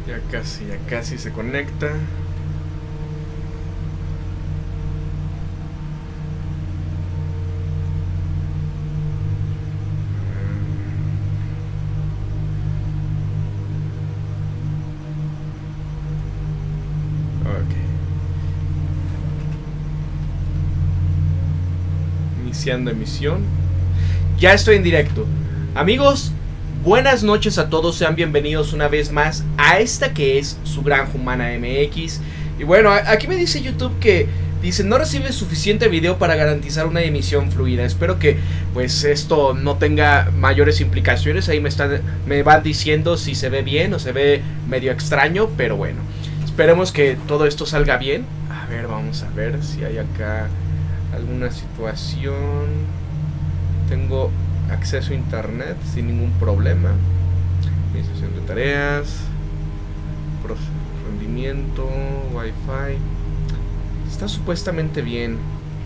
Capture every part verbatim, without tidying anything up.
Ya casi, ya casi se conecta. Ok. Iniciando emisión. Ya estoy en directo. Amigos, buenas noches a todos. Sean bienvenidos una vez más a esta que es su Granja Humana M X. Y bueno, aquí me dice YouTube que dice no recibe suficiente video para garantizar una emisión fluida. Espero que pues esto no tenga mayores implicaciones. Ahí me están, me van diciendo si se ve bien o se ve medio extraño. Pero bueno, esperemos que todo esto salga bien. A ver, vamos a ver si hay acá alguna situación. Tengo acceso a internet sin ningún problema. Administración de tareas, rendimiento, wifi. Está supuestamente bien.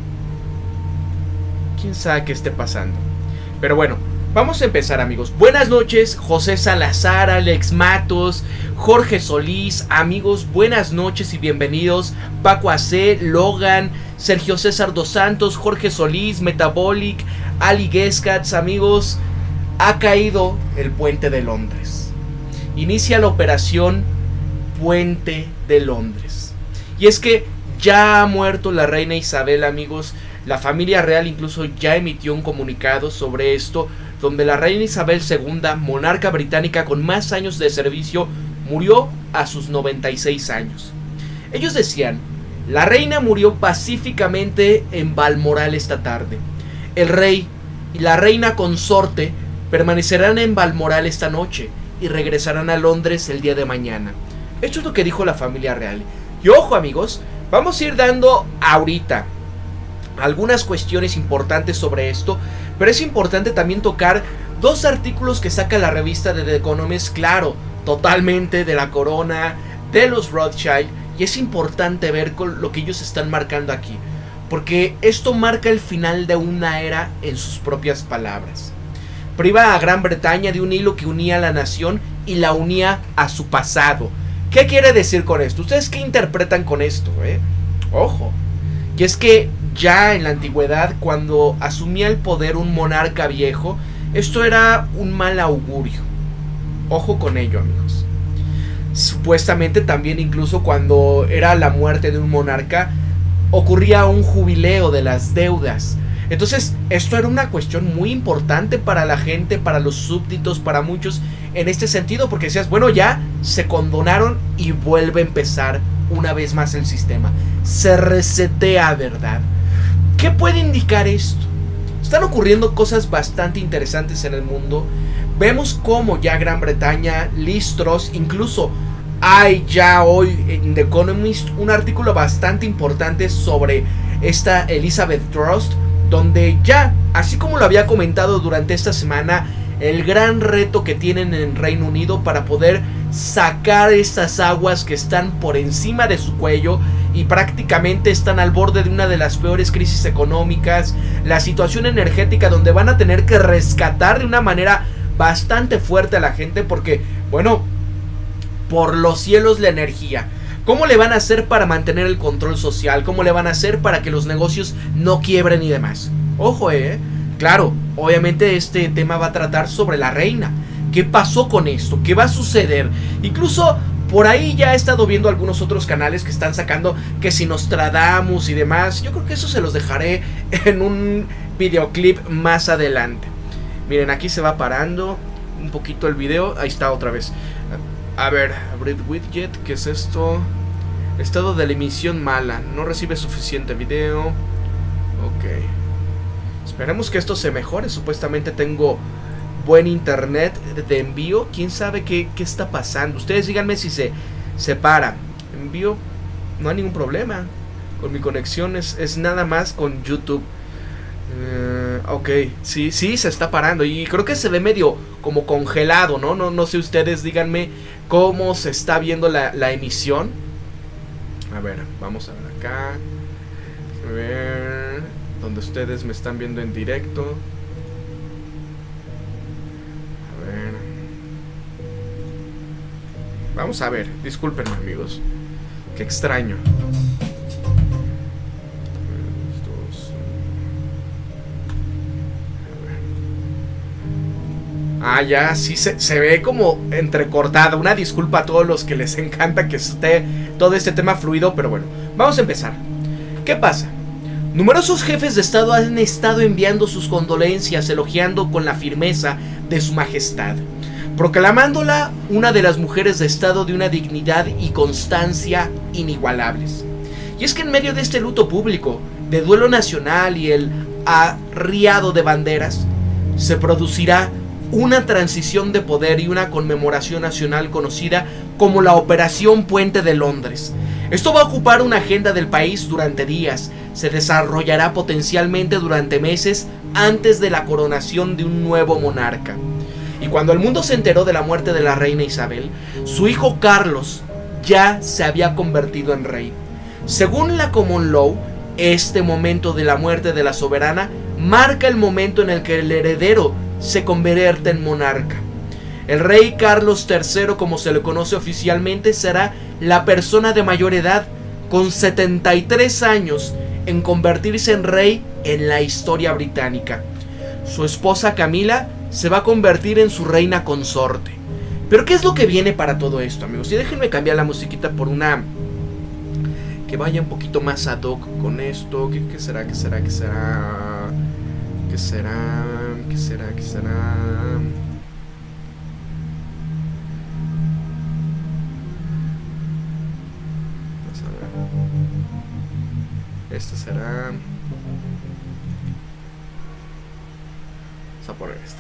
Quién sabe qué esté pasando. Pero bueno, vamos a empezar, amigos. Buenas noches, José Salazar, Alex Matos, Jorge Solís. Amigos, buenas noches y bienvenidos. Paco A C, Logan, Sergio César Dos Santos, Jorge Solís, Metabolic, Ali Gescats. Amigos, ha caído el puente de Londres. Inicia la operación Puente de Londres. Y es que ya ha muerto la reina Isabel, amigos. La familia real incluso ya emitió un comunicado sobre esto, donde la reina Isabel segunda, monarca británica con más años de servicio, murió a sus noventa y seis años. Ellos decían: la reina murió pacíficamente en Balmoral esta tarde. El rey y la reina consorte permanecerán en Balmoral esta noche y regresarán a Londres el día de mañana. Esto es lo que dijo la familia real. Y ojo, amigos, vamos a ir dando ahorita algunas cuestiones importantes sobre esto, pero es importante también tocar dos artículos que saca la revista de The Economist, claro, totalmente de la corona, de los Rothschild, y es importante ver con lo que ellos están marcando aquí, porque esto marca el final de una era en sus propias palabras. Priva a Gran Bretaña de un hilo que unía a la nación y la unía a su pasado. ¿Qué quiere decir con esto? ¿Ustedes qué interpretan con esto, eh? Ojo. Y es que ya en la antigüedad, cuando asumía el poder un monarca viejo, esto era un mal augurio. Ojo con ello, amigos. Supuestamente también, incluso cuando era la muerte de un monarca, ocurría un jubileo de las deudas. Entonces esto era una cuestión muy importante para la gente, para los súbditos, para muchos en este sentido, porque decías, bueno, ya se condonaron y vuelve a empezar una vez más el sistema. Se resetea, ¿verdad? ¿Qué puede indicar esto? Están ocurriendo cosas bastante interesantes en el mundo. Vemos cómo ya Gran Bretaña, Liz Truss, incluso hay ya hoy en The Economist un artículo bastante importante sobre esta Elizabeth Truss, donde ya, así como lo había comentado durante esta semana, el gran reto que tienen en Reino Unido para poder sacar estas aguas que están por encima de su cuello y prácticamente están al borde de una de las peores crisis económicas, la situación energética donde van a tener que rescatar de una manera bastante fuerte a la gente, porque, bueno, por los cielos la energía. ¿Cómo le van a hacer para mantener el control social? ¿Cómo le van a hacer para que los negocios no quiebren y demás? Ojo, eh. Claro, obviamente este tema va a tratar sobre la reina. ¿Qué pasó con esto? ¿Qué va a suceder? Incluso por ahí ya he estado viendo algunos otros canales que están sacando que si Nostradamus y demás. Yo creo que eso se los dejaré en un videoclip más adelante. Miren, aquí se va parando un poquito el video. Ahí está otra vez. A ver, abrir widget, ¿qué es esto? Estado de la emisión mala, no recibe suficiente video. Ok. Esperemos que esto se mejore. Supuestamente tengo buen internet de envío. ¿Quién sabe qué, qué está pasando? Ustedes díganme si se, se para. Envío, no hay ningún problema. Con mi conexión es, es nada más con YouTube. Uh, ok, sí, sí, se está parando. Y creo que se ve medio como congelado, ¿no? No, no sé, ustedes díganme cómo se está viendo la, la emisión. A ver, vamos a ver acá. A ver, donde ustedes me están viendo en directo. A ver. Vamos a ver, discúlpenme amigos. Qué extraño. Ah, ya, sí se, se ve como entrecortada. Una disculpa a todos los que les encanta que esté todo este tema fluido, pero bueno, vamos a empezar. ¿Qué pasa? Numerosos jefes de estado han estado enviando sus condolencias, elogiando con la firmeza de su majestad, proclamándola una de las mujeres de estado de una dignidad y constancia inigualables. Y es que en medio de este luto público, de duelo nacional y el arriado de banderas, se producirá una transición de poder y una conmemoración nacional conocida como la Operación Puente de Londres. Esto va a ocupar una agenda del país durante días, se desarrollará potencialmente durante meses antes de la coronación de un nuevo monarca. Y cuando el mundo se enteró de la muerte de la reina Isabel, su hijo Carlos ya se había convertido en rey. Según la Common Law, este momento de la muerte de la soberana marca el momento en el que el heredero se convierte en monarca. El rey Carlos tercero, como se le conoce oficialmente, será la persona de mayor edad, con setenta y tres años, en convertirse en rey en la historia británica. Su esposa Camila se va a convertir en su reina consorte. Pero ¿qué es lo que viene para todo esto, amigos? Y déjenme cambiar la musiquita por una que vaya un poquito más ad hoc con esto. ¿Qué, qué será? ¿Qué será? ¿Qué será? ¿Qué será? ¿Qué será? ¿Qué será? Vamos a ver. Este será. Vamos a poner este.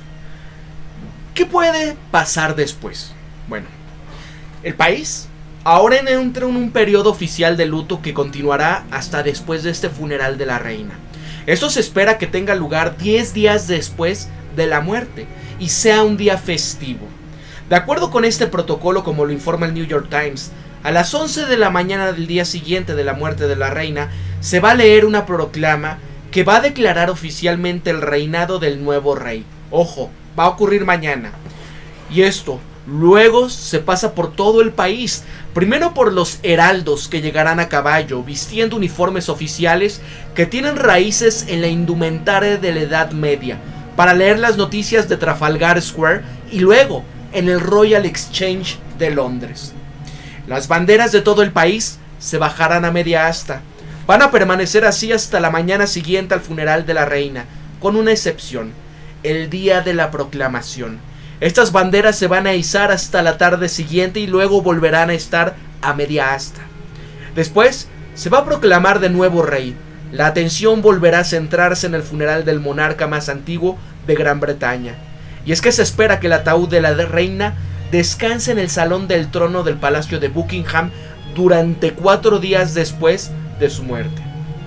¿Qué puede pasar después? Bueno, el país ahora entra en un periodo oficial de luto que continuará hasta después de este funeral de la reina. Esto se espera que tenga lugar diez días después de la muerte y sea un día festivo. De acuerdo con este protocolo, como lo informa el New York Times, a las once de la mañana del día siguiente de la muerte de la reina, se va a leer una proclama que va a declarar oficialmente el reinado del nuevo rey. Ojo, va a ocurrir mañana. Y esto luego se pasa por todo el país, primero por los heraldos que llegarán a caballo, vistiendo uniformes oficiales que tienen raíces en la indumentaria de la Edad Media, para leer las noticias de Trafalgar Square y luego en el Royal Exchange de Londres. Las banderas de todo el país se bajarán a media asta. Van a permanecer así hasta la mañana siguiente al funeral de la reina, con una excepción: el día de la proclamación. Estas banderas se van a izar hasta la tarde siguiente y luego volverán a estar a media asta. Después se va a proclamar de nuevo rey. La atención volverá a centrarse en el funeral del monarca más antiguo de Gran Bretaña. Y es que se espera que el ataúd de la reina descanse en el salón del trono del Palacio de Buckingham durante cuatro días después de su muerte.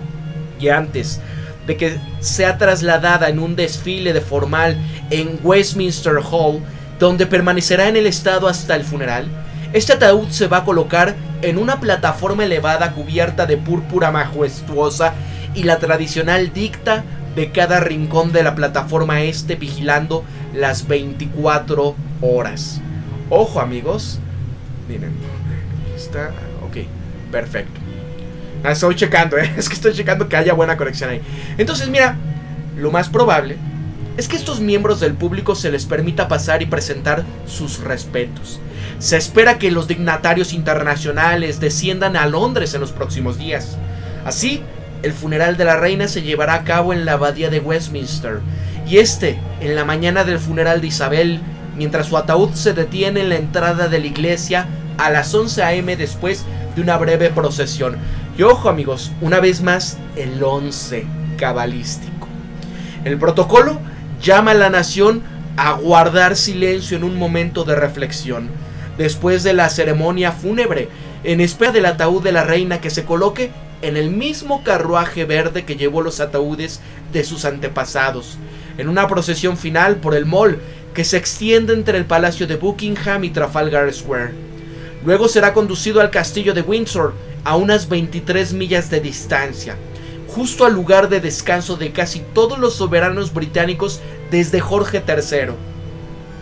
Y antes de que sea trasladada en un desfile de formal en Westminster Hall, donde permanecerá en el estado hasta el funeral, este ataúd se va a colocar en una plataforma elevada cubierta de púrpura majestuosa y la tradicional dicta de cada rincón de la plataforma este vigilando las veinticuatro horas. Ojo amigos, miren, aquí está, ok, perfecto. Ah, estoy checando, ¿eh? Es que estoy checando que haya buena conexión ahí. Entonces, mira, lo más probable es que estos miembros del público se les permita pasar y presentar sus respetos. Se espera que los dignatarios internacionales desciendan a Londres en los próximos días. Así, el funeral de la reina se llevará a cabo en la abadía de Westminster, y este en la mañana del funeral de Isabel, mientras su ataúd se detiene en la entrada de la iglesia a las once a eme después de una breve procesión. Y ojo amigos, una vez más el once cabalístico. El protocolo llama a la nación a guardar silencio en un momento de reflexión, después de la ceremonia fúnebre, en espera del ataúd de la reina que se coloque en el mismo carruaje verde que llevó los ataúdes de sus antepasados, en una procesión final por el Mall que se extiende entre el Palacio de Buckingham y Trafalgar Square. Luego será conducido al castillo de Windsor, a unas veintitrés millas de distancia, justo al lugar de descanso de casi todos los soberanos británicos desde Jorge tercero.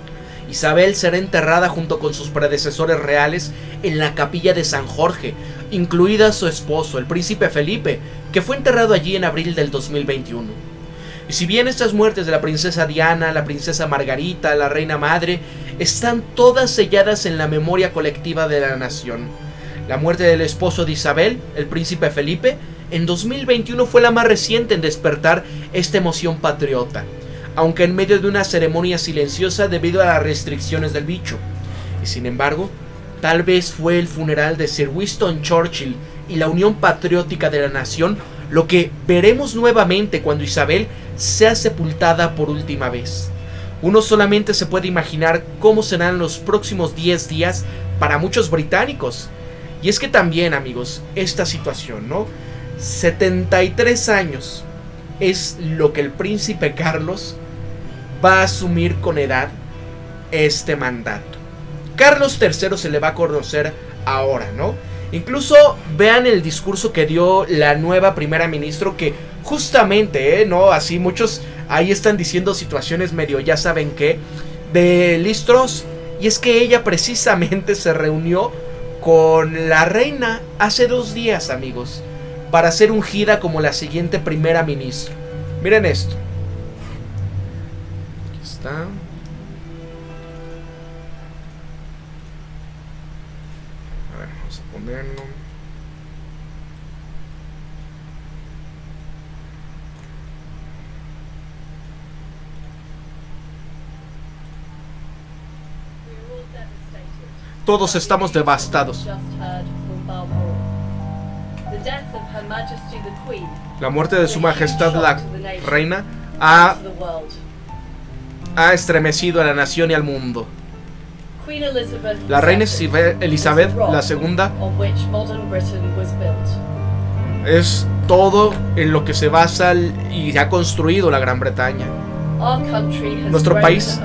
Isabel será enterrada junto con sus predecesores reales en la capilla de San Jorge, incluida su esposo, el príncipe Felipe, que fue enterrado allí en abril del dos mil veintiuno. Y si bien estas muertes de la princesa Diana, la princesa Margarita, la reina madre, están todas selladas en la memoria colectiva de la nación, la muerte del esposo de Isabel, el príncipe Felipe, en dos mil veintiuno fue la más reciente en despertar esta emoción patriota, aunque en medio de una ceremonia silenciosa debido a las restricciones del bicho. Y sin embargo, tal vez fue el funeral de Sir Winston Churchill y la unión patriótica de la nación lo que veremos nuevamente cuando Isabel sea sepultada por última vez. Uno solamente se puede imaginar cómo serán los próximos diez días para muchos británicos. Y es que también, amigos, esta situación, ¿no? setenta y tres años es lo que el príncipe Carlos va a asumir con edad este mandato. Carlos tercero se le va a conocer ahora, ¿no? Incluso vean el discurso que dio la nueva primera ministra, que justamente, ¿eh? ¿no? Así muchos ahí están diciendo situaciones medio ya saben qué, de Liz Truss. Y es que ella precisamente se reunió con la reina hace dos días, amigos, para ser ungida como la siguiente primera ministra. Miren esto. Aquí está. A ver, vamos a ponerlo. Todos estamos devastados. La muerte de su majestad la reina ha, ha estremecido a la nación y al mundo. La reina Elizabeth la segunda es todo en lo que se basa y ha construido la Gran Bretaña. Nuestro país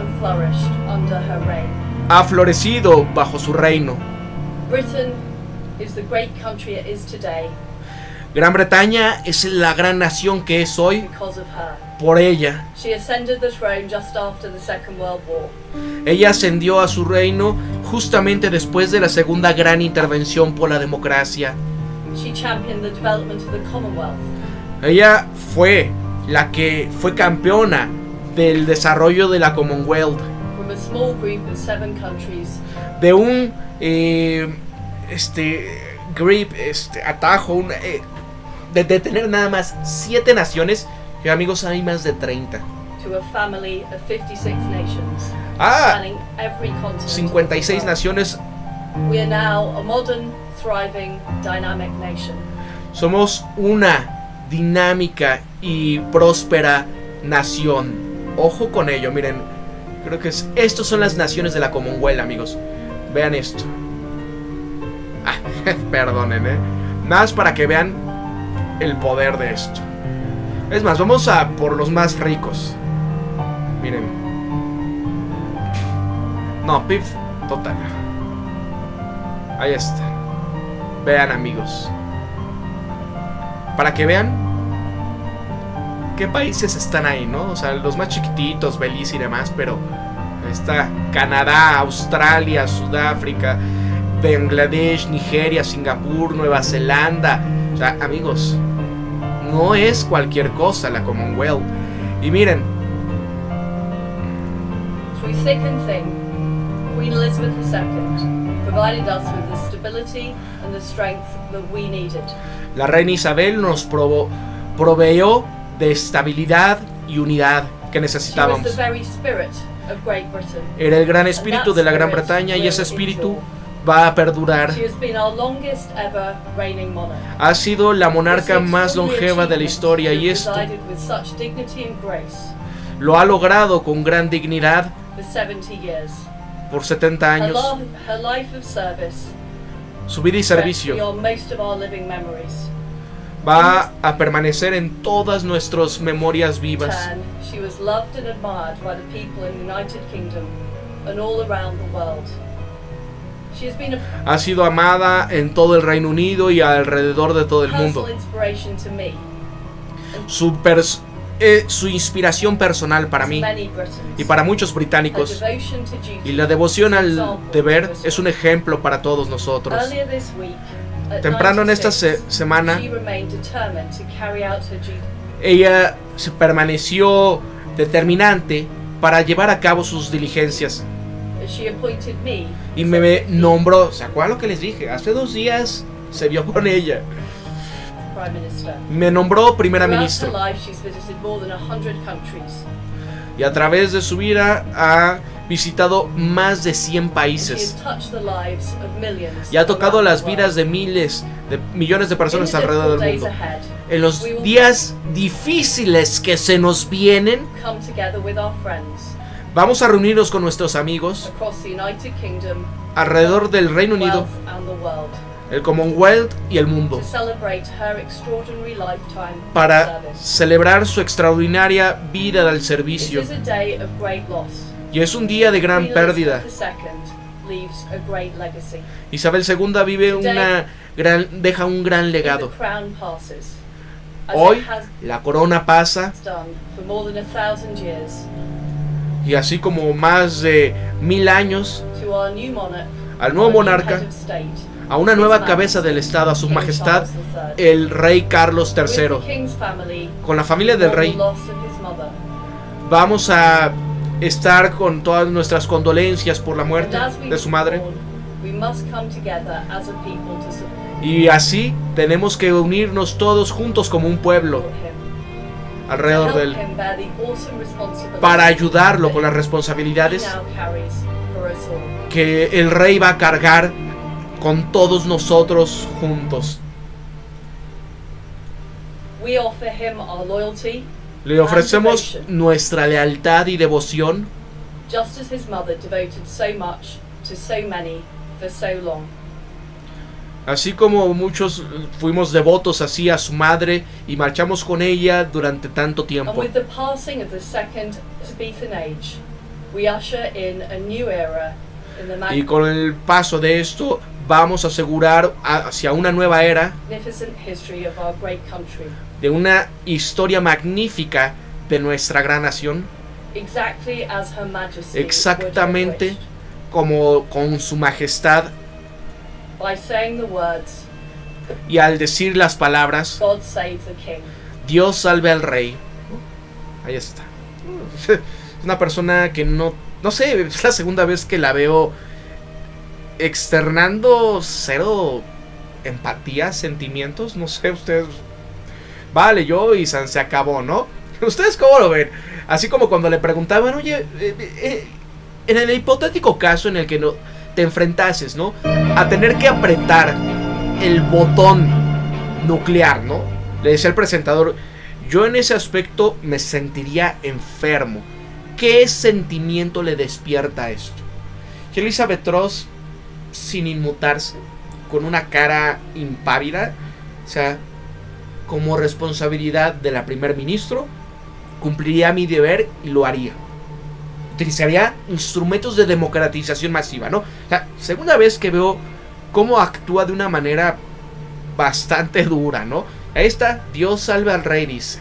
ha florecido bajo su reino. Gran Bretaña es la gran nación que es hoy por ella. Ella ascendió a su reino justamente después de la segunda gran intervención por la democracia. Ella fue la que fue campeona del desarrollo de la Commonwealth, de un eh, este grip, este atajo, un, eh, de, de tener nada más siete naciones, que amigos hay más de treinta. Ah, cincuenta y seis naciones. Somos una dinámica y próspera nación. Ojo con ello, miren. Creo que es, estos son las naciones de la Commonwealth, amigos. Vean esto. Ah, perdonen, eh. Nada más para que vean el poder de esto. Es más, vamos a por los más ricos. Miren. No, pif, total. Ahí está. Vean, amigos. Para que vean qué países están ahí, ¿no? O sea, los más chiquititos, Belice y demás, pero está Canadá, Australia, Sudáfrica, Bangladesh, Nigeria, Singapur, Nueva Zelanda. O sea, amigos, no es cualquier cosa la Commonwealth. Y miren, through thick and thin, Queen Elizabeth the Second provided us with the stability and the strength that we needed. La reina Isabel nos provo proveyó de estabilidad y unidad que necesitábamos. Era el gran espíritu de la Gran Bretaña y ese espíritu va a perdurar. Ha sido la monarca más longeva de la historia y esto lo ha logrado con gran dignidad por setenta años. Su vida y servicio va a permanecer en todas nuestras memorias vivas. Ha sido amada en todo el Reino Unido y alrededor de todo el mundo. Su eh, su inspiración personal para mí y para muchos británicos. Y la devoción al deber es un ejemplo para todos nosotros. Temprano en esta se semana, ella se permaneció determinante para llevar a cabo sus diligencias. Y me nombró, ¿se acuerdan lo que les dije? Hace dos días se vio con ella. Me nombró primera ministra. Y a través de su vida ha visitado más de cien países. Y ha tocado las vidas de miles, de millones de personas alrededor del mundo. En los días difíciles que se nos vienen, vamos a reunirnos con nuestros amigos alrededor del Reino Unido, el Commonwealth y el mundo, para celebrar su extraordinaria vida del servicio. Y es un día de gran pérdida. Isabel segunda vive una gran, deja un gran legado. Hoy la corona pasa, y así como más de mil años, al nuevo monarca, a una nueva cabeza del Estado, a su majestad, el rey Carlos tercero. Con la familia del rey vamos a estar con todas nuestras condolencias por la muerte de su madre. Y así tenemos que unirnos todos juntos como un pueblo alrededor de él, para ayudarlo con las responsabilidades que el rey va a cargar con todos nosotros juntos. Le ofrecemos nuestra lealtad y devoción, así como muchos fuimos devotos así a su madre y marchamos con ella durante tanto tiempo. Y con el paso de esto vamos a asegurar hacia una nueva era de una historia magnífica de nuestra gran nación, exactamente como con su majestad. Y al decir las palabras, Dios salve al rey. Ahí está. Es una persona que no, no sé, es la segunda vez que la veo externando cero empatía, sentimientos. No sé, ustedes. Vale, yo y San se acabó, ¿no? ¿Ustedes cómo lo ven? Así como cuando le preguntaban, oye, eh, eh, en el hipotético caso en el que no te enfrentases, ¿no?, a tener que apretar el botón nuclear, ¿no? Le decía el presentador, yo en ese aspecto me sentiría enfermo. ¿Qué sentimiento le despierta esto? Y Elizabeth Truss, sin inmutarse, con una cara impávida, o sea, como responsabilidad de la primer ministro, cumpliría mi deber y lo haría. Utilizaría instrumentos de democratización masiva, ¿no? O sea, segunda vez que veo cómo actúa de una manera bastante dura, ¿no? Ahí está, Dios salve al rey, dice.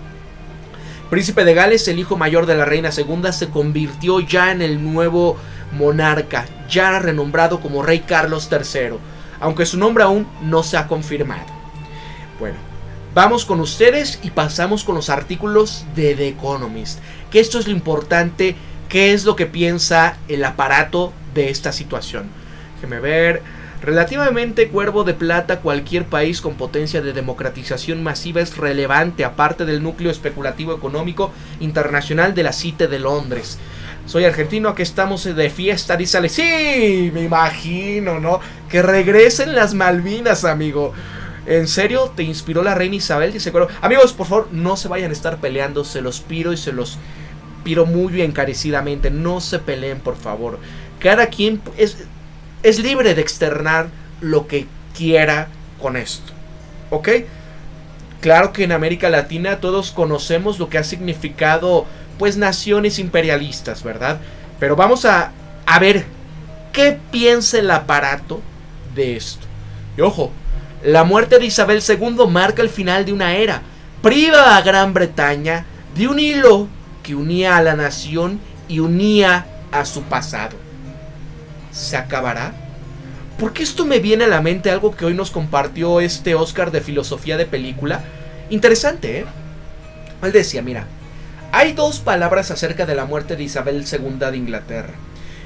Príncipe de Gales, el hijo mayor de la reina segunda, se convirtió ya en el nuevo monarca, ya renombrado como rey Carlos tercero, aunque su nombre aún no se ha confirmado. Bueno, vamos con ustedes y pasamos con los artículos de The Economist, que esto es lo importante. ¿Qué es lo que piensa el aparato de esta situación? Déjeme ver. Relativamente, Cuervo de Plata, cualquier país con potencia de democratización masiva es relevante, aparte del núcleo especulativo económico internacional de la City de Londres. Soy argentino, aquí estamos de fiesta, dice Ale. Sí, me imagino, ¿no? Que regresen las Malvinas, amigo. ¿En serio te inspiró la reina Isabel? Dice Cuervo. Amigos, por favor, no se vayan a estar peleando, se los pido y se los pido muy encarecidamente. No se peleen, por favor. Cada quien es, es libre de externar lo que quiera con esto, ¿ok? Claro que en América Latina todos conocemos lo que ha significado, pues, naciones imperialistas, ¿verdad? Pero vamos a, a ver qué piensa el aparato de esto. Y ojo, la muerte de Isabel segunda marca el final de una era. Priva a Gran Bretaña de un hilo que unía a la nación y unía a su pasado. ¿Se acabará? Porque esto me viene a la mente algo que hoy nos compartió este Oscar de filosofía de película. Interesante, ¿eh? Él decía, mira, hay dos palabras acerca de la muerte de Isabel segunda de Inglaterra.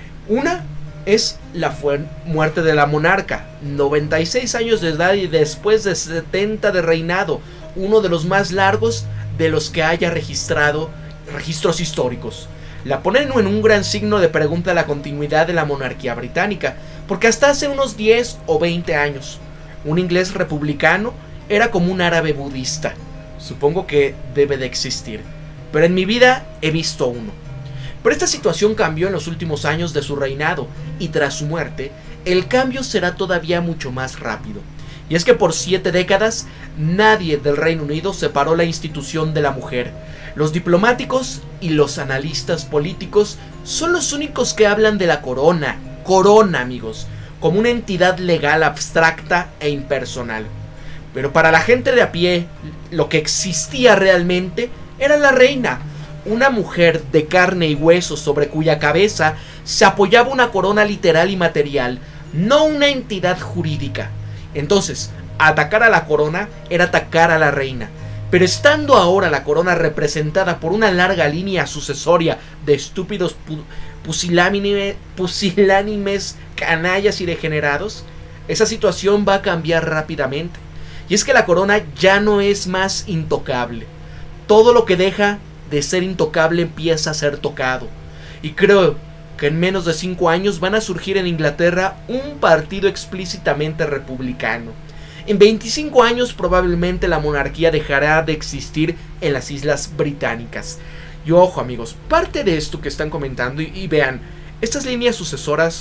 Una es la muerte de la monarca, noventa y seis años de edad y después de setenta de reinado, uno de los más largos de los que haya registrado registros históricos. La ponen en un gran signo de pregunta a la continuidad de la monarquía británica, porque hasta hace unos diez o veinte años, un inglés republicano era como un árabe budista. Supongo que debe de existir, pero en mi vida he visto uno. Pero esta situación cambió en los últimos años de su reinado, y tras su muerte, el cambio será todavía mucho más rápido. Y es que por siete décadas, nadie del Reino Unido separó la institución de la mujer. Los diplomáticos y los analistas políticos son los únicos que hablan de la corona, corona amigos, como una entidad legal abstracta e impersonal. Pero para la gente de a pie, lo que existía realmente era la reina, una mujer de carne y hueso sobre cuya cabeza se apoyaba una corona literal y material, no una entidad jurídica. Entonces, atacar a la corona era atacar a la reina. Pero estando ahora la corona representada por una larga línea sucesoria de estúpidos pu pusilánime, pusilánimes, canallas y degenerados, esa situación va a cambiar rápidamente. Y es que la corona ya no es más intocable. Todo lo que deja de ser intocable empieza a ser tocado. Y creo que en menos de cinco años van a surgir en Inglaterra un partido explícitamente republicano. En veinticinco años probablemente la monarquía dejará de existir en las Islas Británicas. Y ojo amigos, parte de esto que están comentando y, y vean, estas líneas sucesoras,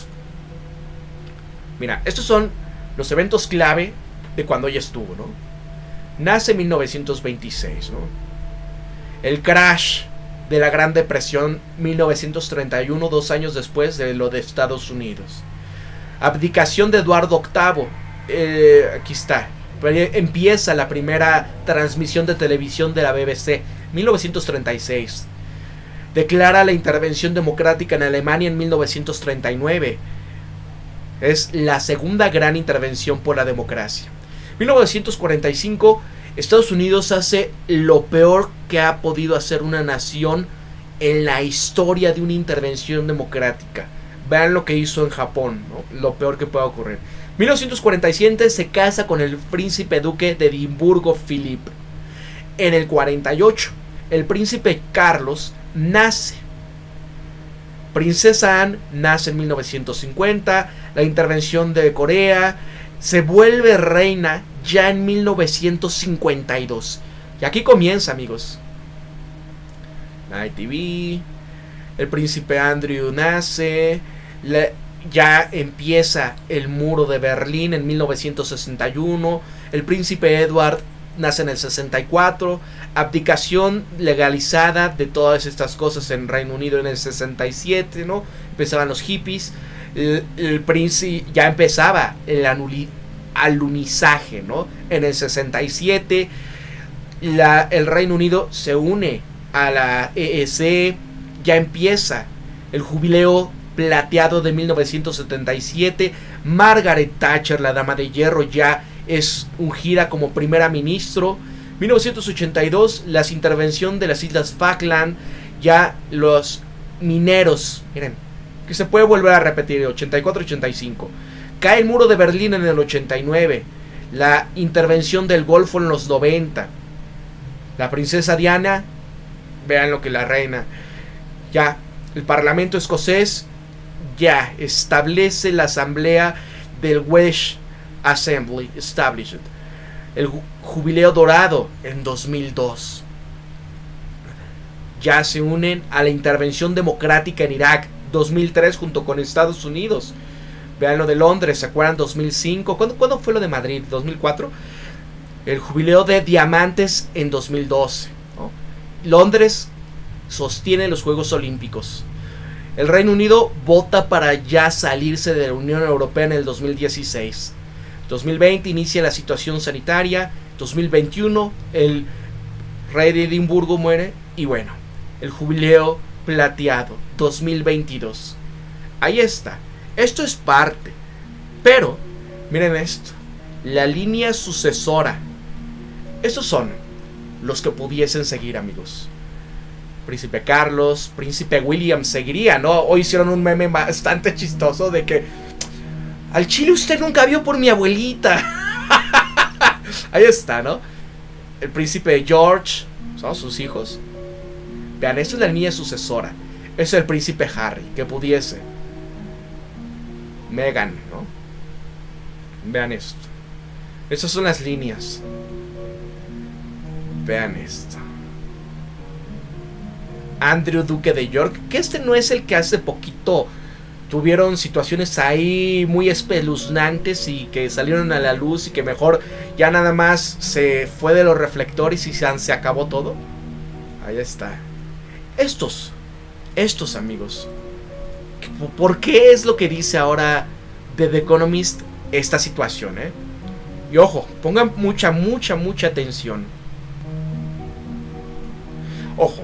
mira, estos son los eventos clave de cuando ella estuvo, ¿no? Nace en mil novecientos veintiséis, ¿no? El crash de la Gran Depresión, mil novecientos treinta y uno, dos años después de lo de Estados Unidos. Abdicación de Eduardo octavo. Eh, aquí está. Empieza la primera transmisión de televisión de la B B C, mil novecientos treinta y seis. Declara la intervención democrática en Alemania en mil novecientos treinta y nueve. Es la segunda gran intervención por la democracia. mil novecientos cuarenta y cinco, Estados Unidos hace lo peor que ha podido hacer una nación en la historia de una intervención democrática. Vean lo que hizo en Japón, ¿no? Lo peor que pueda ocurrir. mil novecientos cuarenta y siete se casa con el príncipe duque de Edimburgo, Philip. En el cuarenta y ocho, el príncipe Carlos nace. Princesa Anne nace en mil novecientos cincuenta. La intervención de Corea. Se vuelve reina ya en mil novecientos cincuenta y dos. Y aquí comienza, amigos. Night T V. El príncipe Andrew nace. La, ya empieza el muro de Berlín en mil novecientos sesenta y uno. El príncipe Edward nace en el sesenta y cuatro. Abdicación legalizada de todas estas cosas en Reino Unido en el sesenta y siete, ¿no? Empezaban los hippies. El, el príncipe ya empezaba el anuli, alunizaje, ¿no? En el sesenta y siete. La, el Reino Unido se une a la E E C. Ya empieza el jubileo plateado de mil novecientos setenta y siete. Margaret Thatcher, la dama de hierro, ya es ungida como primera ministro. mil novecientos ochenta y dos, la intervención de las Islas Falkland. Ya los mineros, miren, que se puede volver a repetir, ochenta y cuatro ochenta y cinco. Cae el muro de Berlín en el ochenta y nueve. La intervención del Golfo en los noventa. La princesa Diana, vean lo que la reina. Ya, el parlamento escocés ya establece la asamblea del Welsh Assembly Established. El jubileo dorado en dos mil dos. Ya se unen a la intervención democrática en Irak, dos mil tres, junto con Estados Unidos. Vean lo de Londres, ¿se acuerdan? dos mil cinco. ¿Cuándo, ¿cuándo fue lo de Madrid? ¿dos mil cuatro? El jubileo de diamantes en dos mil doce, ¿no? Londres sostiene los Juegos Olímpicos. El Reino Unido vota para ya salirse de la Unión Europea en el dos mil dieciséis. dos mil veinte inicia la situación sanitaria. dos mil veintiuno el rey de Edimburgo muere. Y bueno, el jubileo plateado dos mil veintidós. Ahí está. Esto es parte. Pero, miren esto. La línea sucesora. Estos son los que pudiesen seguir, amigos. Príncipe Carlos, Príncipe William seguiría, ¿no? Hoy hicieron un meme bastante chistoso de que al chile usted nunca vio por mi abuelita. Ahí está, ¿no? El Príncipe George, son sus hijos. Vean, esto es la línea sucesora. Es el Príncipe Harry, que pudiese. Meghan, ¿no? Vean esto. Estas son las líneas. Vean esto. Andrew, Duque de York, que este no es el que hace poquito tuvieron situaciones ahí muy espeluznantes y que salieron a la luz y que mejor ya nada más se fue de los reflectores y se, se acabó todo. Ahí está. Estos, estos amigos, ¿por qué es lo que dice ahora de The Economist esta situación, eh? Y ojo, pongan mucha, mucha, mucha atención. Ojo.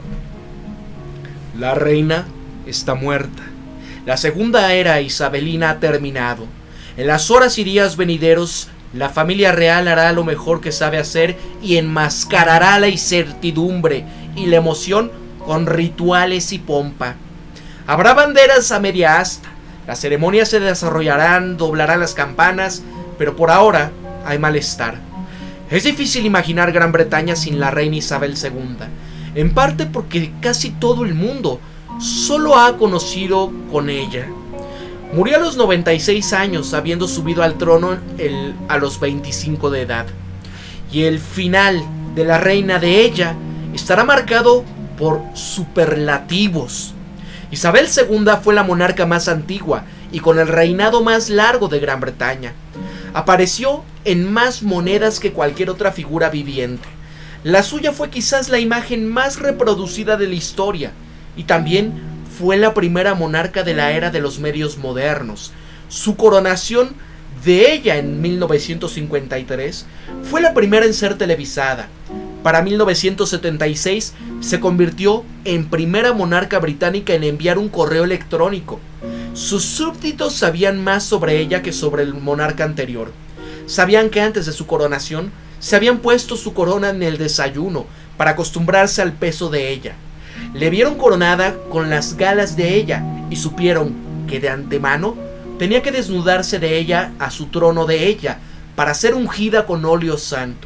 La reina está muerta. La segunda era isabelina ha terminado. En las horas y días venideros, la familia real hará lo mejor que sabe hacer y enmascarará la incertidumbre y la emoción con rituales y pompa. Habrá banderas a media asta. Las ceremonias se desarrollarán, doblarán las campanas, pero por ahora hay malestar. Es difícil imaginar Gran Bretaña sin la reina Isabel segunda. En parte porque casi todo el mundo solo ha conocido con ella. Murió a los noventa y seis años, habiendo subido al trono el, a los veinticinco de edad. Y el final de la reina de ella estará marcado por superlativos. Isabel segunda fue la monarca más antigua y con el reinado más largo de Gran Bretaña. Apareció en más monedas que cualquier otra figura viviente. La suya fue quizás la imagen más reproducida de la historia y también fue la primera monarca de la era de los medios modernos. Su coronación de ella en mil novecientos cincuenta y tres fue la primera en ser televisada. Para mil novecientos setenta y seis se convirtió en primera monarca británica en enviar un correo electrónico. Sus súbditos sabían más sobre ella que sobre el monarca anterior. Sabían que antes de su coronación se habían puesto su corona en el desayuno para acostumbrarse al peso de ella. Le vieron coronada con las galas de ella y supieron que de antemano tenía que desnudarse de ella a su trono de ella para ser ungida con óleo santo.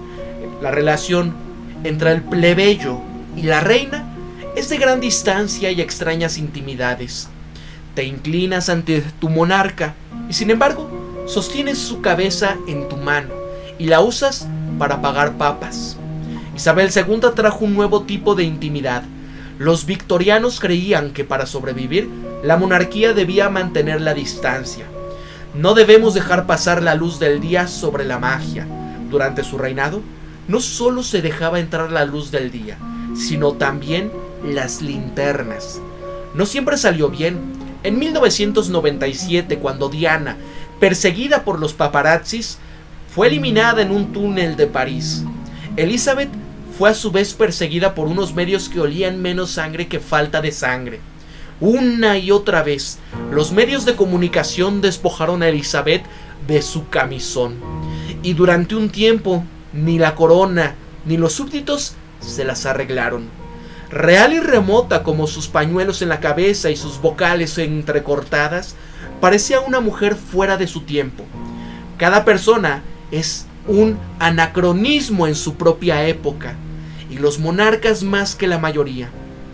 La relación entre el plebeyo y la reina es de gran distancia y extrañas intimidades. Te inclinas ante tu monarca y sin embargo sostienes su cabeza en tu mano y la usas para pagar papas. Isabel segunda trajo un nuevo tipo de intimidad. Los victorianos creían que para sobrevivir, la monarquía debía mantener la distancia. No debemos dejar pasar la luz del día sobre la magia. Durante su reinado, no solo se dejaba entrar la luz del día, sino también las linternas. No siempre salió bien. En mil novecientos noventa y siete, cuando Diana, perseguida por los paparazzis, fue eliminada en un túnel de París, Elizabeth fue a su vez perseguida por unos medios que olían menos sangre que falta de sangre. Una y otra vez, los medios de comunicación despojaron a Elizabeth de su camisón. Y durante un tiempo, ni la corona ni los súbditos se las arreglaron. Real y remota como sus pañuelos en la cabeza y sus vocales entrecortadas, parecía una mujer fuera de su tiempo. Cada persona es un anacronismo en su propia época, y los monarcas más que la mayoría.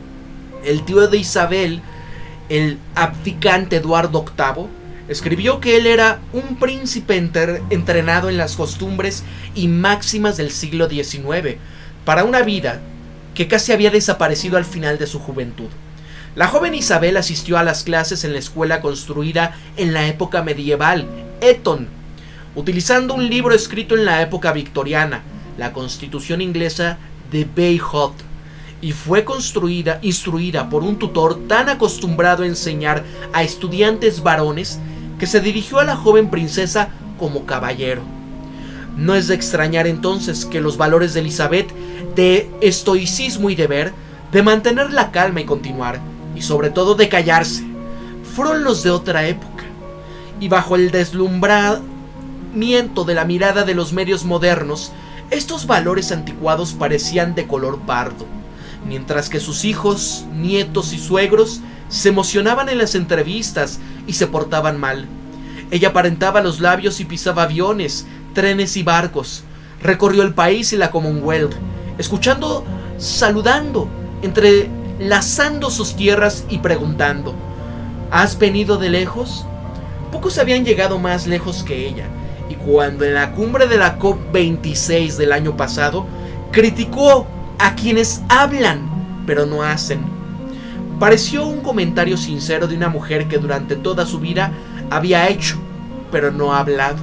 El tío de Isabel, el abdicante Eduardo octavo, escribió que él era un príncipe entrenado en las costumbres y máximas del siglo diecinueve, para una vida que casi había desaparecido al final de su juventud. La joven Isabel asistió a las clases en la escuela construida en la época medieval, Eton, utilizando un libro escrito en la época victoriana, la Constitución inglesa de Bayhot, y fue construida, instruida por un tutor tan acostumbrado a enseñar a estudiantes varones que se dirigió a la joven princesa como caballero. No es de extrañar entonces que los valores de Elizabeth de estoicismo y deber de mantener la calma y continuar, y sobre todo de callarse, fueron los de otra época. Y bajo el deslumbramiento de la mirada de los medios modernos, estos valores anticuados parecían de color pardo, mientras que sus hijos, nietos y suegros se emocionaban en las entrevistas y se portaban mal. Ella aparentaba los labios y pisaba aviones, trenes y barcos. Recorrió el país y la Commonwealth, escuchando, saludando, entrelazando sus tierras y preguntando: ¿has venido de lejos? Pocos habían llegado más lejos que ella, y cuando en la cumbre de la COP veintiséis del año pasado, criticó a quienes hablan, pero no hacen. Pareció un comentario sincero de una mujer que durante toda su vida había hecho, pero no ha hablado.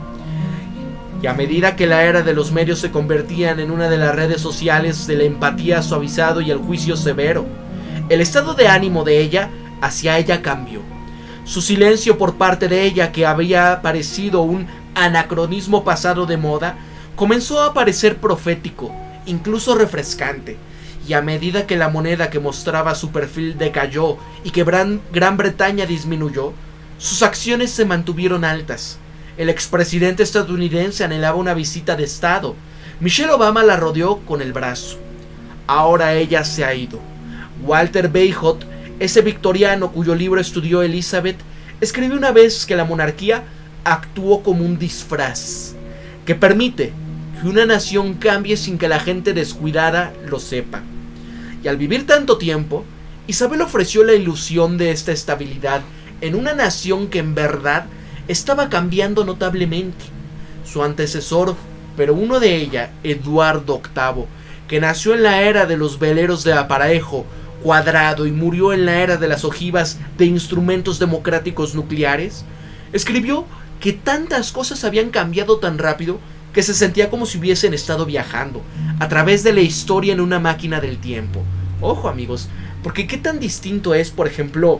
Y a medida que la era de los medios se convertían en una de las redes sociales de la empatía suavizado y el juicio severo, el estado de ánimo de ella hacia ella cambió. Su silencio por parte de ella, que había parecido un anacronismo pasado de moda, comenzó a parecer profético, incluso refrescante. Y a medida que la moneda que mostraba su perfil decayó y que Gran, Gran Bretaña disminuyó, sus acciones se mantuvieron altas. El expresidente estadounidense anhelaba una visita de estado. Michelle Obama la rodeó con el brazo. Ahora ella se ha ido. Walter Bagehot, ese victoriano cuyo libro estudió Elizabeth, escribió una vez que la monarquía actuó como un disfraz que permite que una nación cambie sin que la gente descuidada lo sepa. Y al vivir tanto tiempo, Isabel ofreció la ilusión de esta estabilidad en una nación que en verdad estaba cambiando notablemente. Su antecesor, pero uno de ella, Eduardo octavo, que nació en la era de los veleros de aparejo cuadrado y murió en la era de las ojivas de instrumentos democráticos nucleares, escribió que tantas cosas habían cambiado tan rápido que se sentía como si hubiesen estado viajando a través de la historia en una máquina del tiempo. Ojo, amigos, porque qué tan distinto es, por ejemplo,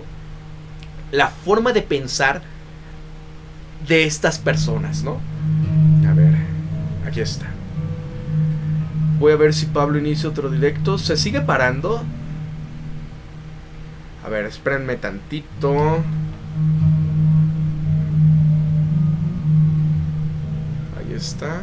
la forma de pensar de estas personas, ¿no? A ver, aquí está. Voy a ver si Pablo inicia otro directo. ¿Se sigue parando? A ver, espérenme tantito. Ahí está.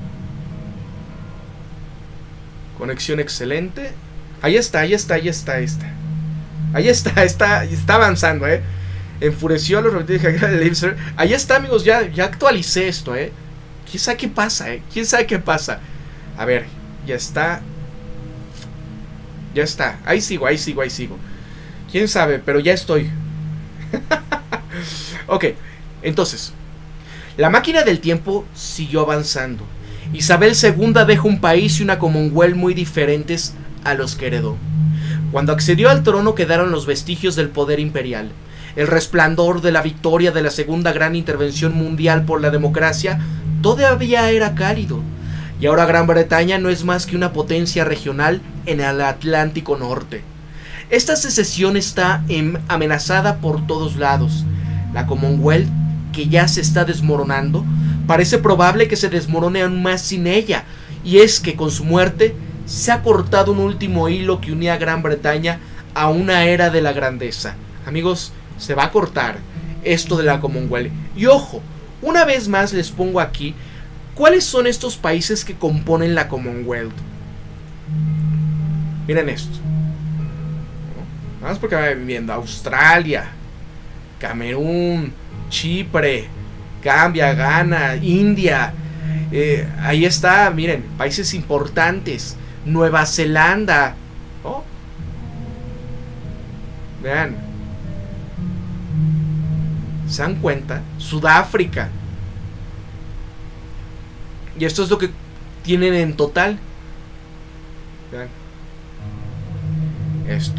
Conexión excelente. Ahí está, ahí está, ahí está, ahí está. Ahí está, está, está avanzando, eh. Enfureció a los reptiles de Lipser. Ahí está, amigos, ya, ya actualicé esto, eh. ¿Quién sabe qué pasa, eh? ¿Quién sabe qué pasa? A ver, ya está. Ya está, ahí sigo, ahí sigo, ahí sigo. ¿Quién sabe? Pero ya estoy. Ok, entonces la máquina del tiempo siguió avanzando. Isabel segunda deja un país y una Commonwealth muy diferentes a los que heredó. Cuando accedió al trono quedaron los vestigios del poder imperial. El resplandor de la victoria de la segunda gran intervención mundial por la democracia todavía era cálido. Y ahora Gran Bretaña no es más que una potencia regional en el Atlántico Norte. Esta secesión está amenazada por todos lados. La Commonwealth, que ya se está desmoronando, parece probable que se desmorone aún más sin ella, y es que con su muerte se ha cortado un último hilo que unía a Gran Bretaña a una era de la grandeza. Amigos, se va a cortar esto de la Commonwealth. Y ojo, una vez más les pongo aquí cuáles son estos países que componen la Commonwealth. Miren esto. Vamos porque va viviendo Australia, Camerún, Chipre, Gambia, Ghana, India. Eh, ahí está, miren, países importantes. Nueva Zelanda. Oh. Vean. ¿Se dan cuenta? Sudáfrica. Y esto es lo que tienen en total. Vean. Esto.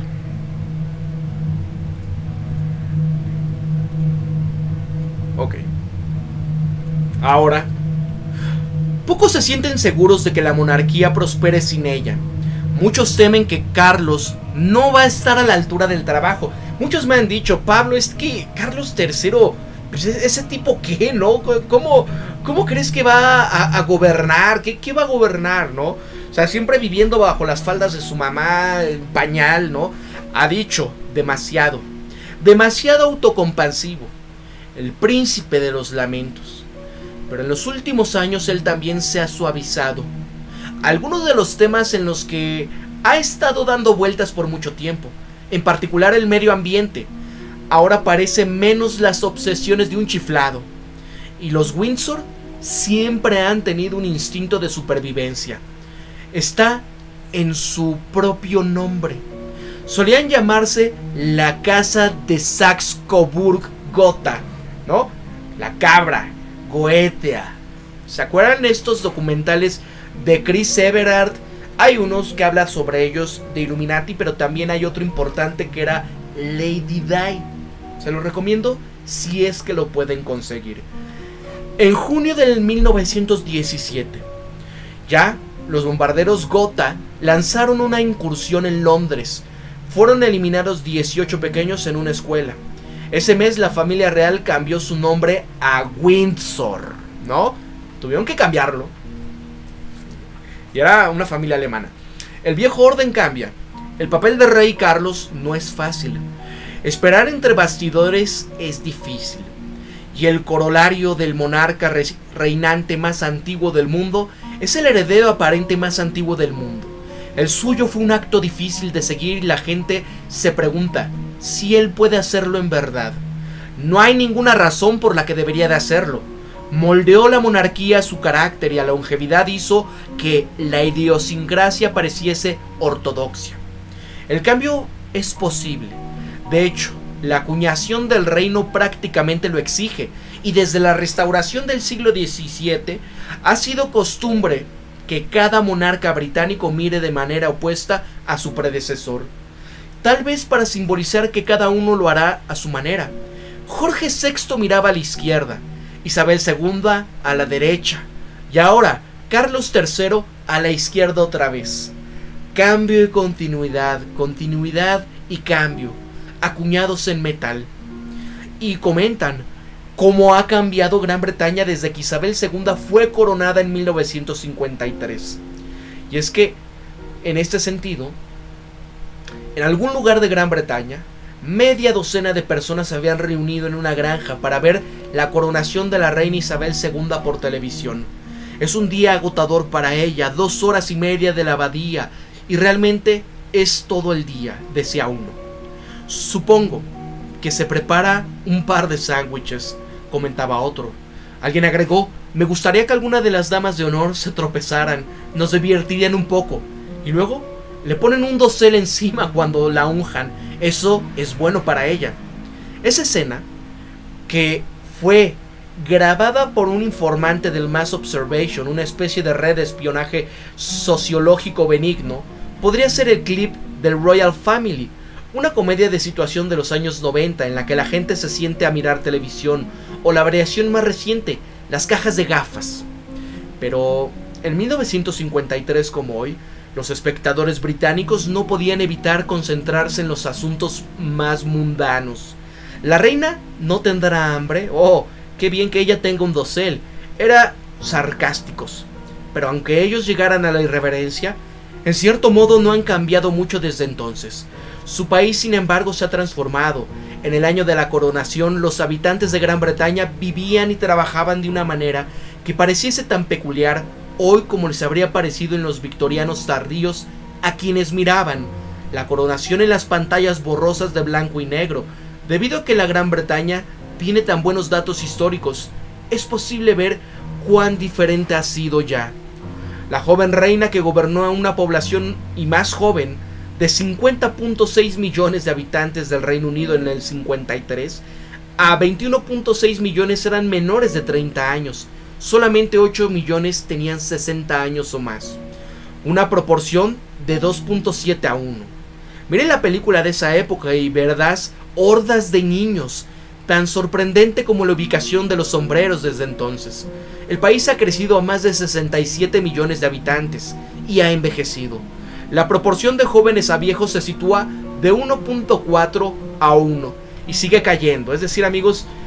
Ok. Ahora, pocos se sienten seguros de que la monarquía prospere sin ella. Muchos temen que Carlos no va a estar a la altura del trabajo. Muchos me han dicho, Pablo, es que Carlos tercero pues ese tipo qué, ¿no? ¿Cómo, cómo crees que va a, a gobernar? ¿Qué, ¿Qué va a gobernar, no? O sea, siempre viviendo bajo las faldas de su mamá, en pañal, ¿no? Ha dicho demasiado, demasiado autocompasivo, el príncipe de los lamentos. Pero en los últimos años él también se ha suavizado. Algunos de los temas en los que ha estado dando vueltas por mucho tiempo, en particular el medio ambiente, ahora parece menos las obsesiones de un chiflado. Y los Windsor siempre han tenido un instinto de supervivencia. Está en su propio nombre. Solían llamarse la casa de Saxe-Coburg-Gotha, ¿no? La cabra, Goetia. ¿Se acuerdan de estos documentales de Chris Everard? Hay unos que hablan sobre ellos, de Illuminati, pero también hay otro importante que era Lady Di. Se lo recomiendo si es que lo pueden conseguir. En junio del mil novecientos diecisiete, ya los bombarderos Gotha lanzaron una incursión en Londres. Fueron eliminados dieciocho pequeños en una escuela. Ese mes la familia real cambió su nombre a Windsor, ¿no? Tuvieron que cambiarlo. Y era una familia alemana. El viejo orden cambia. El papel de rey Carlos no es fácil. Esperar entre bastidores es difícil. Y el corolario del monarca re reinante más antiguo del mundo es el heredero aparente más antiguo del mundo. El suyo fue un acto difícil de seguir y la gente se pregunta si él puede hacerlo en verdad. No hay ninguna razón por la que debería de hacerlo. Moldeó la monarquía a su carácter y a la longevidad hizo que la idiosincrasia pareciese ortodoxia. El cambio es posible. De hecho, la acuñación del reino prácticamente lo exige, y desde la restauración del siglo diecisiete ha sido costumbre que cada monarca británico mire de manera opuesta a su predecesor, tal vez para simbolizar que cada uno lo hará a su manera. Jorge sexto miraba a la izquierda, Isabel segunda a la derecha, y ahora Carlos tercero a la izquierda otra vez. Cambio y continuidad, continuidad y cambio, acuñados en metal. Y comentan cómo ha cambiado Gran Bretaña desde que Isabel segunda fue coronada en mil novecientos cincuenta y tres. Y es que, en este sentido, en algún lugar de Gran Bretaña, media docena de personas se habían reunido en una granja para ver la coronación de la reina Isabel segunda por televisión. Es un día agotador para ella, dos horas y media de la abadía, y realmente es todo el día, decía uno. Supongo que se prepara un par de sándwiches, comentaba otro. Alguien agregó: me gustaría que alguna de las damas de honor se tropezaran, nos divertirían un poco. Y luego le ponen un dosel encima cuando la unjan. Eso es bueno para ella. Esa escena, que fue grabada por un informante del Mass Observation, una especie de red de espionaje sociológico benigno, podría ser el clip del Royal Family, una comedia de situación de los años noventa en la que la gente se siente a mirar televisión, o la variación más reciente, las cajas de gafas. Pero en mil novecientos cincuenta y tres, como hoy, los espectadores británicos no podían evitar concentrarse en los asuntos más mundanos. ¿La reina no tendrá hambre? Oh, qué bien que ella tenga un dosel. Eran sarcásticos. Pero aunque ellos llegaran a la irreverencia, en cierto modo no han cambiado mucho desde entonces. Su país, sin embargo, se ha transformado. En el año de la coronación, los habitantes de Gran Bretaña vivían y trabajaban de una manera que pareciese tan peculiar hoy como les habría parecido en los victorianos tardíos a quienes miraban la coronación en las pantallas borrosas de blanco y negro. Debido a que la Gran Bretaña tiene tan buenos datos históricos, es posible ver cuán diferente ha sido ya. La joven reina, que gobernó a una población y más joven de cincuenta punto seis millones de habitantes del Reino Unido en el cincuenta y tres, a veintiuno punto seis millones eran menores de treinta años. Solamente ocho millones tenían sesenta años o más. Una proporción de dos punto siete a uno. Miren la película de esa época y verás hordas de niños, tan sorprendente como la ubicación de los sombreros desde entonces. El país ha crecido a más de sesenta y siete millones de habitantes y ha envejecido. La proporción de jóvenes a viejos se sitúa de uno punto cuatro a uno y sigue cayendo. Es decir, amigos,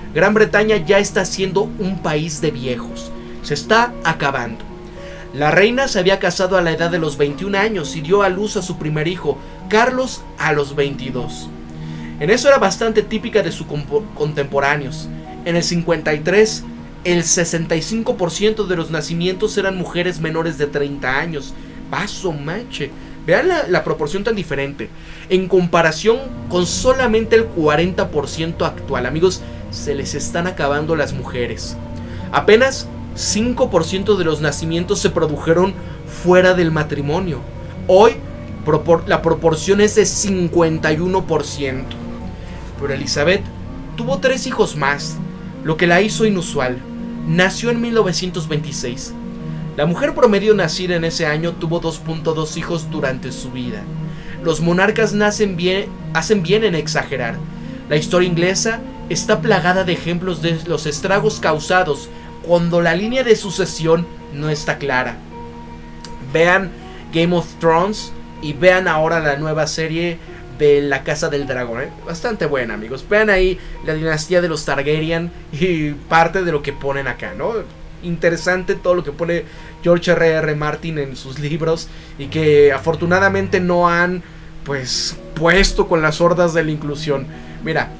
Gran Bretaña ya está siendo un país de viejos. Se está acabando. La reina se había casado a la edad de los veintiún años y dio a luz a su primer hijo, Carlos, a los veintidós. En eso era bastante típica de sus contemporáneos. En el cincuenta y tres, el sesenta y cinco por ciento de los nacimientos eran mujeres menores de treinta años. Paso mache. Vean la, la proporción tan diferente. En comparación con solamente el cuarenta por ciento actual. Amigos, se les están acabando las mujeres. Apenas cinco por ciento de los nacimientos se produjeron fuera del matrimonio. Hoy propor- la proporción es de cincuenta y uno por ciento. Pero Elizabeth tuvo tres hijos más, lo que la hizo inusual. Nació en mil novecientos veintiséis. La mujer promedio nacida en ese año tuvo dos punto dos hijos durante su vida. Los monarcas nacen bien, hacen bien en exagerar. La historia inglesa está plagada de ejemplos de los estragos causados cuando la línea de sucesión no está clara. Vean Game of Thrones y vean ahora la nueva serie de La Casa del Dragón, ¿eh? Bastante buena, amigos. Vean ahí la dinastía de los Targaryen y parte de lo que ponen acá, ¿no? Interesante todo lo que pone George R R Martin en sus libros y que afortunadamente no han, pues, puesto con las hordas de la inclusión. Mira.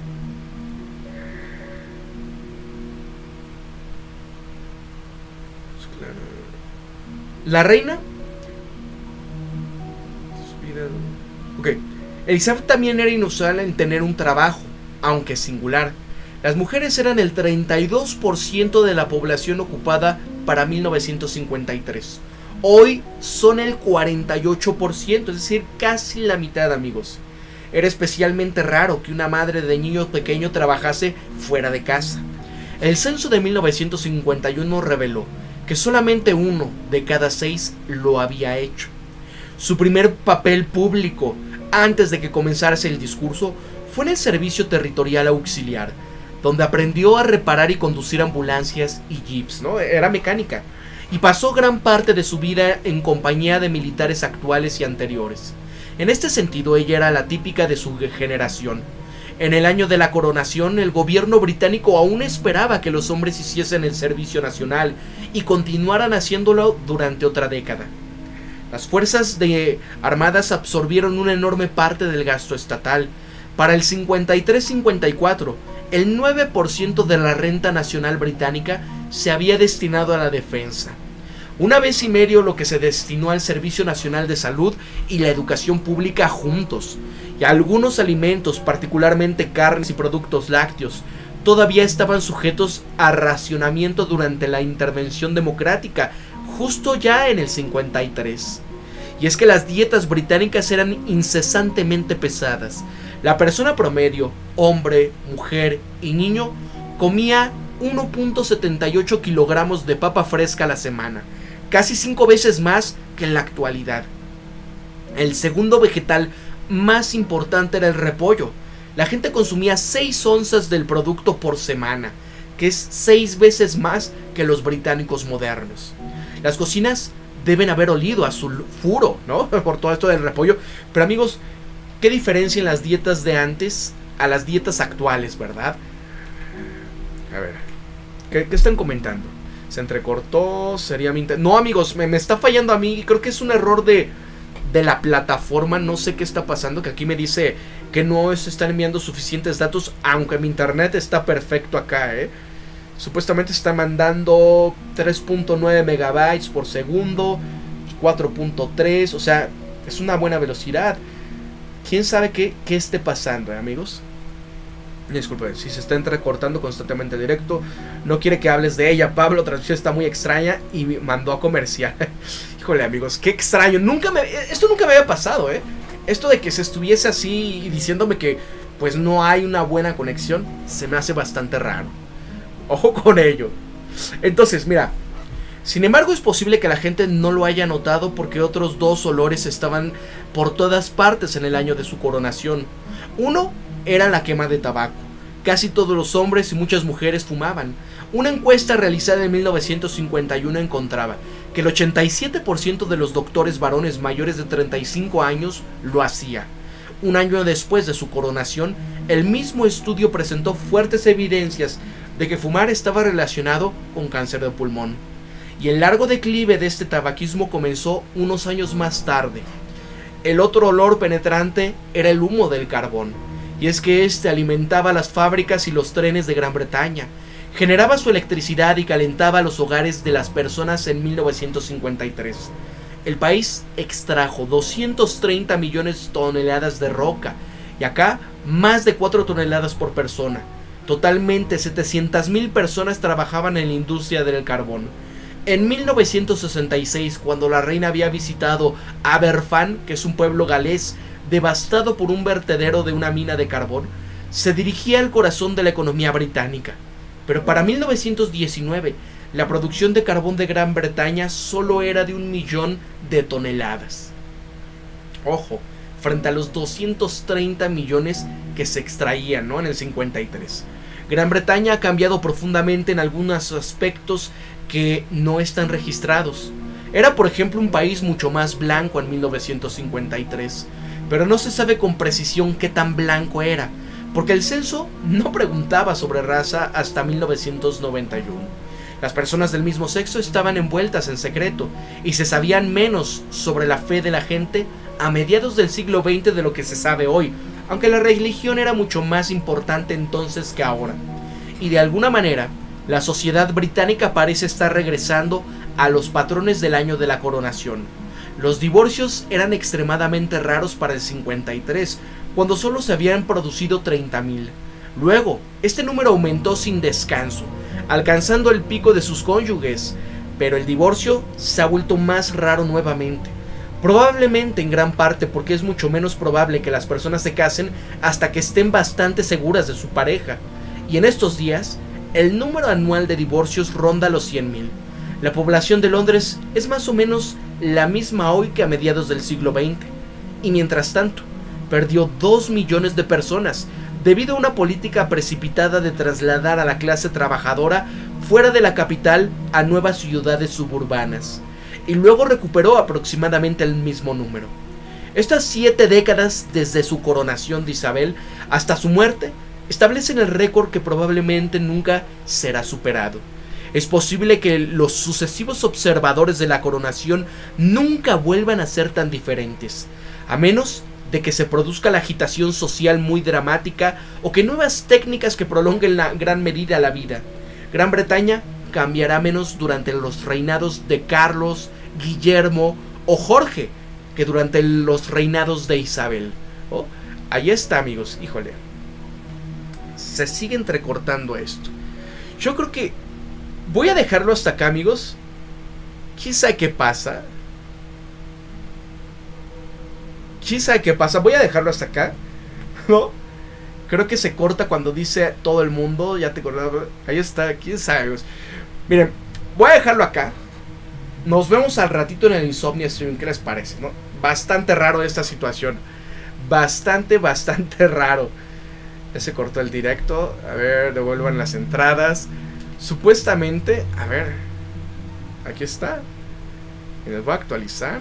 La reina. Ok. Elizabeth también era inusual en tener un trabajo, aunque singular. Las mujeres eran el treinta y dos por ciento de la población ocupada para mil novecientos cincuenta y tres. Hoy son el cuarenta y ocho por ciento, es decir, casi la mitad, amigos. Era especialmente raro que una madre de niño pequeño trabajase fuera de casa. El censo de mil novecientos cincuenta y uno reveló que solamente uno de cada seis lo había hecho. Su primer papel público antes de que comenzase el discurso fue en el servicio territorial auxiliar, donde aprendió a reparar y conducir ambulancias y jeeps, ¿no? Era mecánica. Y pasó gran parte de su vida en compañía de militares actuales y anteriores. En este sentido, ella era la típica de su generación. En el año de la coronación, el gobierno británico aún esperaba que los hombres hiciesen el servicio nacional y continuaran haciéndolo durante otra década. Las fuerzas de armadas absorbieron una enorme parte del gasto estatal. Para el cincuenta y tres cincuenta y cuatro, el nueve por ciento de la renta nacional británica se había destinado a la defensa. Una vez y medio lo que se destinó al Servicio Nacional de Salud y la educación pública juntos. Y algunos alimentos, particularmente carnes y productos lácteos, todavía estaban sujetos a racionamiento durante la intervención democrática, justo ya en el cincuenta y tres. Y es que las dietas británicas eran incesantemente pesadas. La persona promedio, hombre, mujer y niño, comía uno punto setenta y ocho kilogramos de papa fresca a la semana, casi cinco veces más que en la actualidad. El segundo vegetal más importante era el repollo. La gente consumía seis onzas del producto por semana, que es seis veces más que los británicos modernos. Las cocinas deben haber olido a sulfuro, ¿no? Por todo esto del repollo. Pero amigos, ¿qué diferencia en las dietas de antes a las dietas actuales, verdad? A ver, ¿qué, qué están comentando? Se entrecortó, sería mi... No, amigos, me, me está fallando a mí. Creo que es un error de, de la plataforma. No sé qué está pasando, que aquí me dice que no se están enviando suficientes datos, aunque mi internet está perfecto acá, ¿eh? Supuestamente está mandando tres punto nueve megabytes por segundo, cuatro punto tres, o sea, es una buena velocidad. ¿Quién sabe qué, qué esté pasando, eh, amigos? Disculpen, si se está entrecortando constantemente el directo. No quiere que hables de ella, Pablo. La transmisión está muy extraña y me mandó a comercial. Híjole, amigos, qué extraño. Nunca me, esto nunca me había pasado, ¿eh? Esto de que se estuviese así y diciéndome que pues no hay una buena conexión, se me hace bastante raro. Ojo con ello. Entonces, mira, sin embargo es posible que la gente no lo haya notado porque otros dos olores estaban por todas partes en el año de su coronación. Uno era la quema de tabaco. Casi todos los hombres y muchas mujeres fumaban. Una encuesta realizada en mil novecientos cincuenta y uno encontraba que el ochenta y siete por ciento de los doctores varones mayores de treinta y cinco años lo hacía. Un año después de su coronación, el mismo estudio presentó fuertes evidencias de que fumar estaba relacionado con cáncer de pulmón. Y el largo declive de este tabaquismo comenzó unos años más tarde. El otro olor penetrante era el humo del carbón, y es que este alimentaba las fábricas y los trenes de Gran Bretaña, generaba su electricidad y calentaba los hogares de las personas en mil novecientos cincuenta y tres. El país extrajo doscientas treinta millones de toneladas de roca, y acá más de cuatro toneladas por persona. Totalmente setecientas mil personas trabajaban en la industria del carbón. En mil novecientos sesenta y seis, cuando la reina había visitado Aberfan, que es un pueblo galés devastado por un vertedero de una mina de carbón, se dirigía al corazón de la economía británica. Pero para mil novecientos diecinueve, la producción de carbón de Gran Bretaña solo era de un millón de toneladas. Ojo, frente a los doscientos treinta millones que se extraían, ¿no?, en el cincuenta y tres. Gran Bretaña ha cambiado profundamente en algunos aspectos que no están registrados. Era, por ejemplo, un país mucho más blanco en mil novecientos cincuenta y tres, pero no se sabe con precisión qué tan blanco era, porque el censo no preguntaba sobre raza hasta mil novecientos noventa y uno. Las personas del mismo sexo estaban envueltas en secreto y se sabían menos sobre la fe de la gente a mediados del siglo veinte de lo que se sabe hoy, aunque la religión era mucho más importante entonces que ahora. Y de alguna manera, la sociedad británica parece estar regresando a los patrones del año de la coronación. Los divorcios eran extremadamente raros para el cincuenta y tres, cuando solo se habían producido treinta mil. Luego, este número aumentó sin descanso, alcanzando el pico de sus cónyuges, pero el divorcio se ha vuelto más raro nuevamente. Probablemente en gran parte porque es mucho menos probable que las personas se casen hasta que estén bastante seguras de su pareja. Y en estos días, el número anual de divorcios ronda los cien mil. La población de Londres es más o menos la misma hoy que a mediados del siglo veinte. Y mientras tanto, perdió dos millones de personas debido a una política precipitada de trasladar a la clase trabajadora fuera de la capital a nuevas ciudades suburbanas, y luego recuperó aproximadamente el mismo número. Estas siete décadas desde su coronación de Isabel hasta su muerte establecen el récord que probablemente nunca será superado. Es posible que los sucesivos observadores de la coronación nunca vuelvan a ser tan diferentes, a menos de que se produzca la agitación social muy dramática o que nuevas técnicas que prolonguen la gran medida la vida. Gran Bretaña cambiará menos durante los reinados de Carlos, Guillermo o Jorge que durante los reinados de Isabel. Oh, ahí está, amigos, híjole. Se sigue entrecortando esto. Yo creo que voy a dejarlo hasta acá, amigos. ¿Quién sabe qué pasa? ¿Quién sabe qué pasa? Voy a dejarlo hasta acá, ¿no? Creo que se corta cuando dice todo el mundo. Ya te acordás. Ahí está, quién sabe, amigos. Miren, voy a dejarlo acá. Nos vemos al ratito en el Insomnia Stream. ¿Qué les parece, no? Bastante raro esta situación. Bastante, bastante raro. Ya se cortó el directo. A ver, devuelvan las entradas. Supuestamente, a ver, aquí está. Y les voy a actualizar.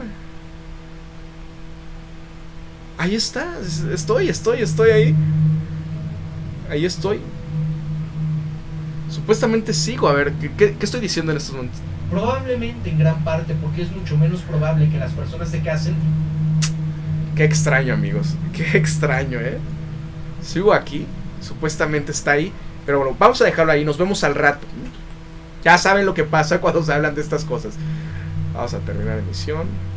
Ahí está, estoy, estoy, estoy ahí. Ahí estoy. Supuestamente sigo, a ver, ¿qué, qué, qué estoy diciendo en estos momentos? Probablemente en gran parte porque es mucho menos probable que las personas se casen. Qué extraño, amigos, qué extraño, eh. Sigo aquí, supuestamente está ahí. Pero bueno, vamos a dejarlo ahí, nos vemos al rato. Ya saben lo que pasa cuando se hablan de estas cosas. Vamos a terminar la emisión.